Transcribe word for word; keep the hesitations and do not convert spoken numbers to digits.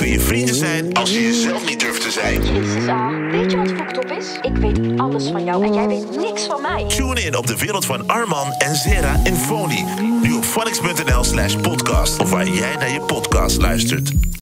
kun je vrienden zijn als je jezelf niet durft te zijn. Jezus, ah, weet je wat fucked up is? Ik weet alles van jou en jij weet niks van mij. Tune in op de wereld van Arman en Zera en Fony. Nu op phonics punt n l slash podcast of waar jij naar je podcast luistert.